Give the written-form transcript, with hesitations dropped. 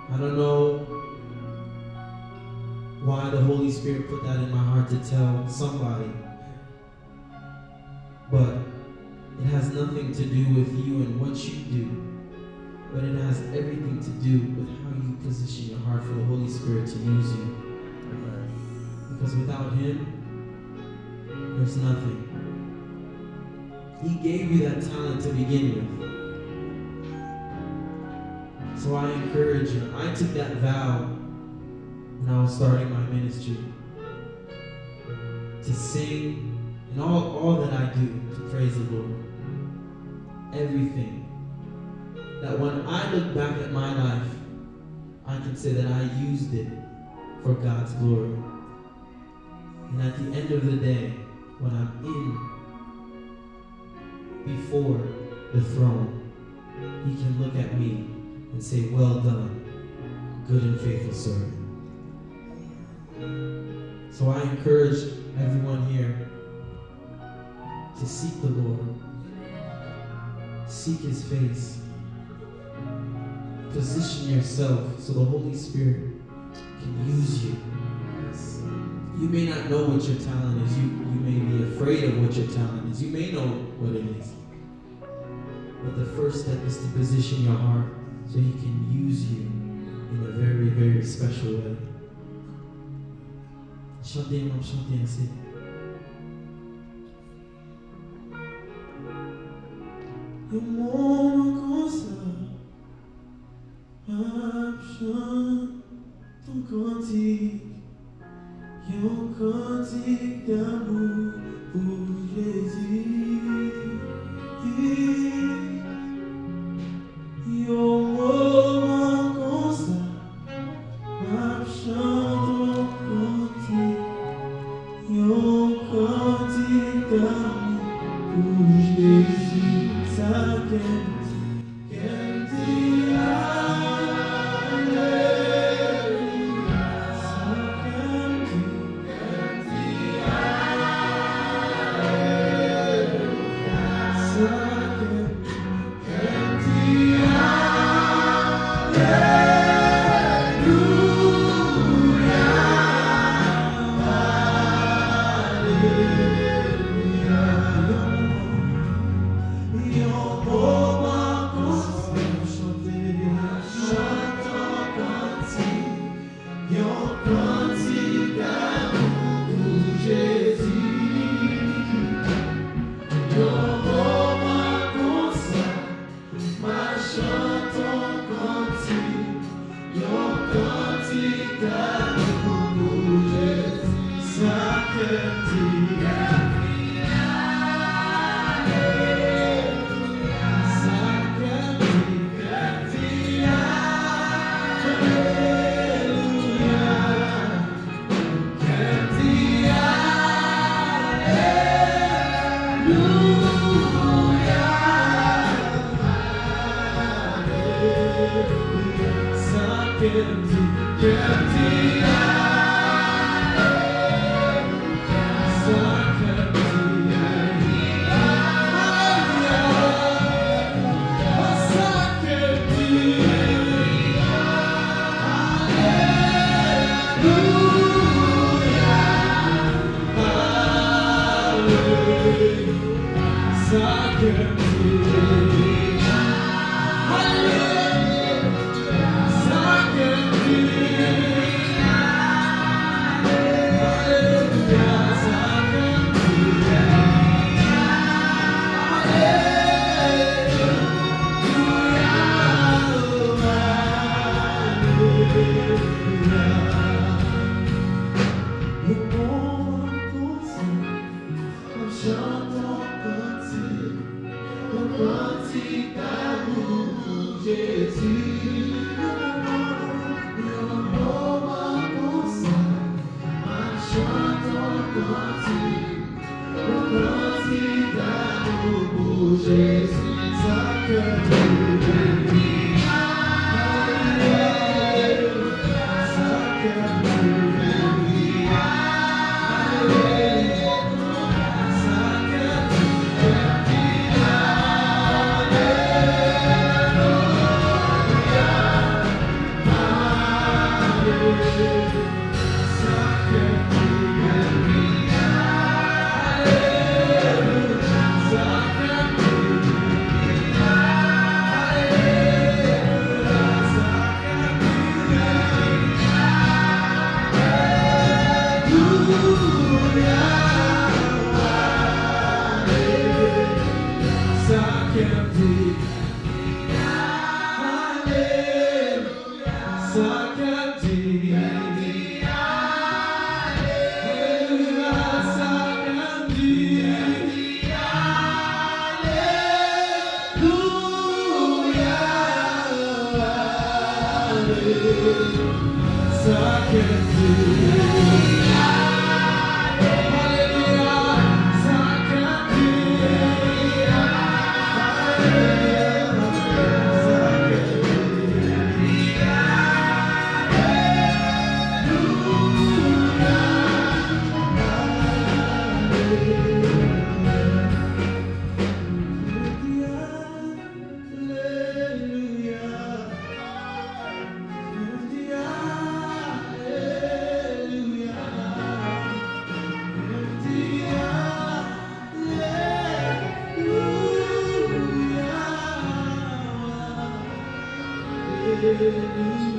I don't know why the Holy Spirit put that in my heart to tell somebody, but it has nothing to do with you and what you do, but it has everything to do with how you position your heart for the Holy Spirit to use you. Because without Him, there's nothing. He gave you that talent to begin with. So I encourage you. I took that vow when I was starting my ministry to sing and all that I do to praise the Lord. Everything. That when I look back at my life, I can say that I used it for God's glory. And at the end of the day, when I'm before the throne, He can look at me and say, well done, good and faithful servant. So I encourage everyone here to seek the Lord. Seek His face. Position yourself so the Holy Spirit can use you. You may not know what your talent is. You may be afraid of what your talent is. You may know what it is. But the first step is to position your heart so He can use you in a very, very special way. Chantez ainsi. Le monde comme ça, chante ton cantique, un cantique d'amour pour Jésus. Yo moment comme ça, chante ton cantique, un cantique d'amour pour Jésus. Ça Hallelujah.